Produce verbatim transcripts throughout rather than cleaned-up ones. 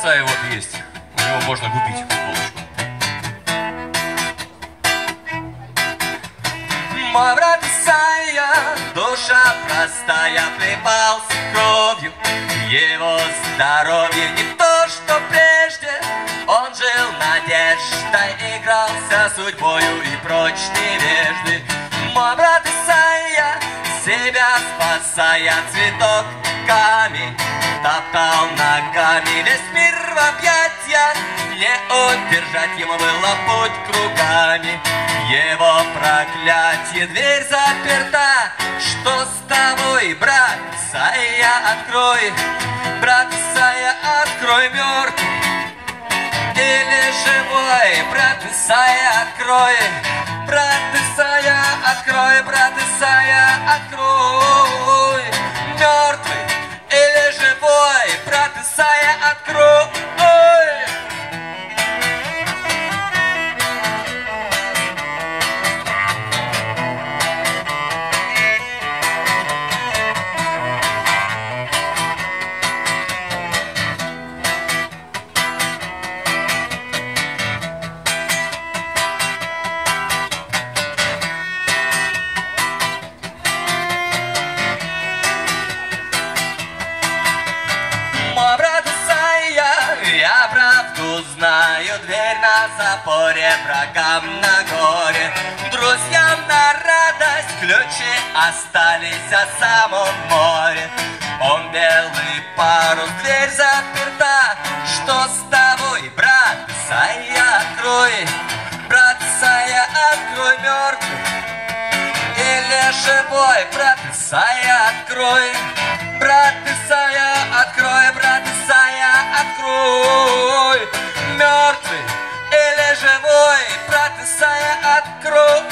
Исаия вот есть. У него можно купить футболочку. Мой брат Исаия, душа простая, плевался кровью. Его здоровье не то, что прежде. Он жил надеждой, игрался судьбою и прочь невежды. Мой брат Исаия, себя спасая, цветок камень топтал ногами весь мир в объятья. Не удержать ему было путь кругами. Его проклятие, дверь заперта. Что с тобой, брат Исаия, открой? Брат Исаия, открой, мертвый или живой? Брат Исаия, открой. Брат Исаия, открой. Брат Исаия, открой. Мертвый или живой? Брат Исаия, открой. Мой брат Исаия, я правду знаю, дверь на запоре, врагам на горе, друзьям на радость, ключи остались, а сам он в море. Он белый парус, дверь заперта. Что с тобой, брат Исаия, открой? Брат Исаия, открой, мертвый или живой? Брат Исаия, открой. Брат Исаия, открой. Брат Исаия, открой. Мертвый или живой? Брат Исаия, открой.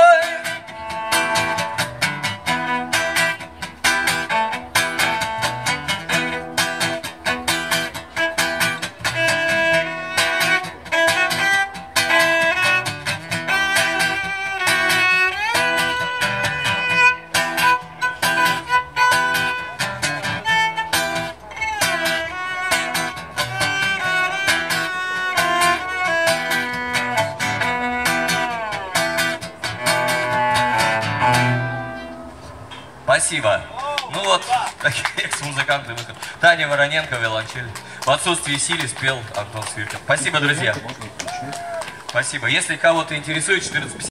Спасибо. Ну вот, такие экс-музыканты выход. Таня Вороненко, виолончель. В отсутствии Сили спел Антон Свиркин. Спасибо, друзья. Спасибо. Если кого-то интересует, четырнадцать